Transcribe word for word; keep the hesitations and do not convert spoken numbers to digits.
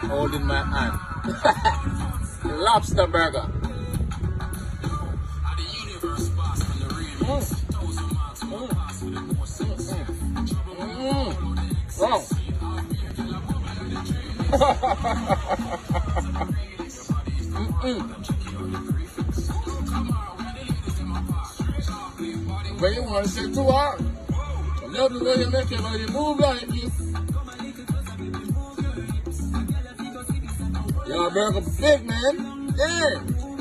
holding my hand. Lobster burger. Mm. Mm. Mm. Wow. Mm-mm. But you want to say too hard. I love the way you make it, but you move like this. Your burger big, man. Yeah.